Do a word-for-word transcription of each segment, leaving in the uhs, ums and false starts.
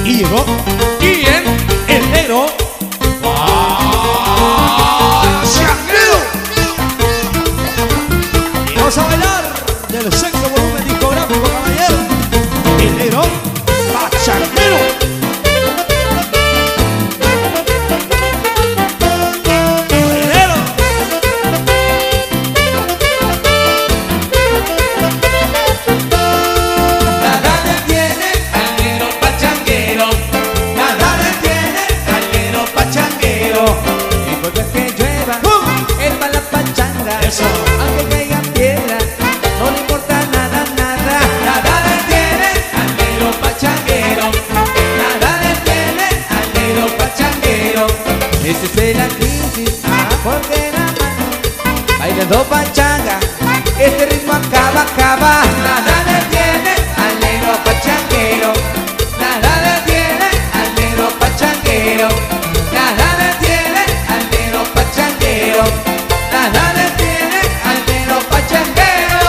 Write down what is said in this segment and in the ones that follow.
Y llegó. Y en el negro. ¡Pachanguero! Y vamos a bailar del sexto volumen discográfico, caballero. El negro. Pachanguero. Aunque caigan piedras, no le importa nada, nada. Nada detiene al negro pachanguero. Nada detiene al negro pachanguero. Este es la crisis, porque la mano bailando pachanga, este ritmo acaba, acaba. Nada detiene al negro pachanguero. Nada detiene al negro pachanguero. Nada detiene al negro pachanguero. Nada detiene al negro pachanguero.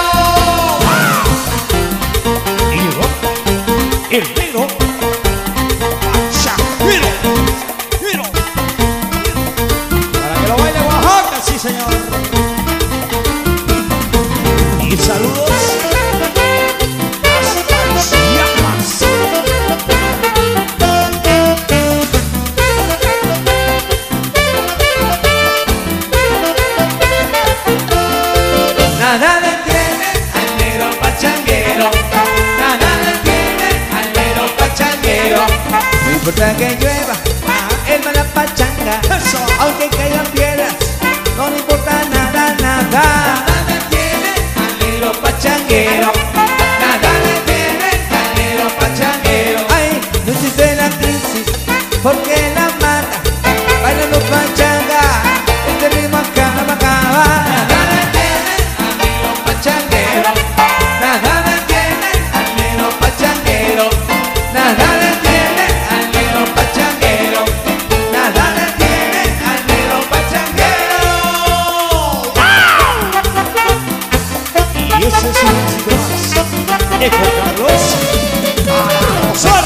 Y llegó el negro pachanguero. Pero, para que lo baile Oaxaca, sí señor. Y saludos hasta Chiapas. Nada detiene al negro pachanguero. Nada detiene al negro pachanguero. No importa que llueva, él va a la pachanga. Aunque caigan piedras, no le importa nada, nada. Nada detiene al negro pachanguero. Nada detiene al negro pachanguero. Ay, no existe la crisis, porque la mata bailando pachanga. Este ritmo acaba, acaba. Nada detiene al negro pachanguero. Nada detiene al negro pachanguero. Nada detiene al negro pachanguero. Nada detiene al negro pachanguero. Y ese es un éxito más. Eco Carlos para gozar.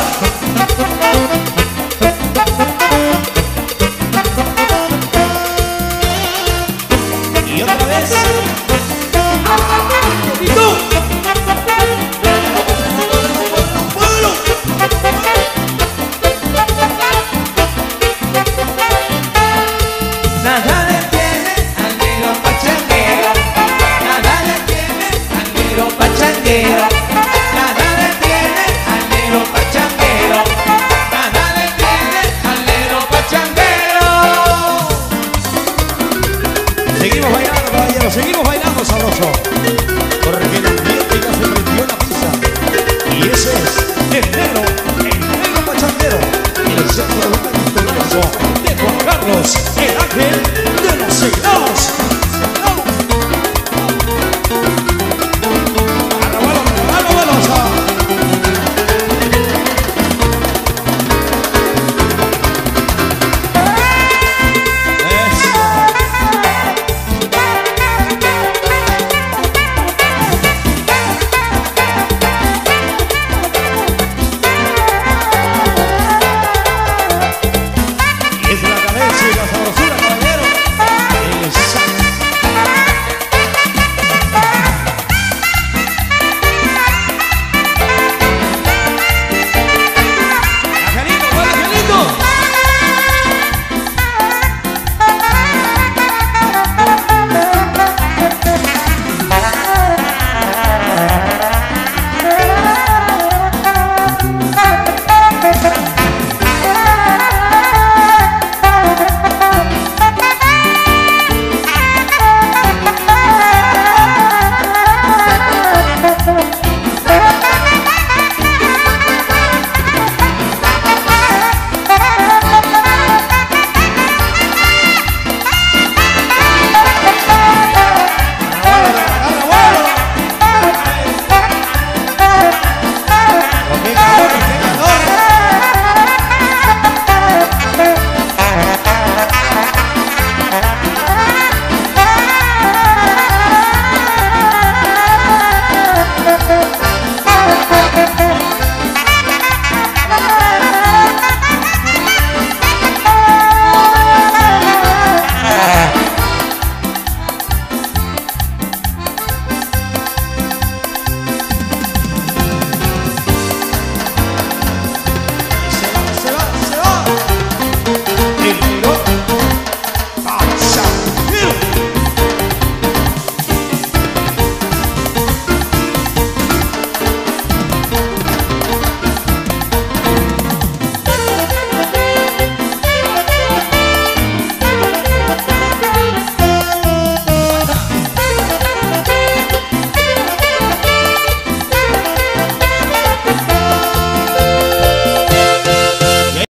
Y otra vez. Y tú. Pueblo. Nada detiene al negro pachanguero. Nada detiene al negro pachanguero. Nada detiene al negro pachanguero. Nada detiene al negro pachanguero. Seguimos bailando, caballeros. Seguimos bailando sabroso. Porque el ambiente ya se prendió la pizza. Y ese es el negro, el negro pachanguero. Y el centro de un discográfico de Juan Carlos.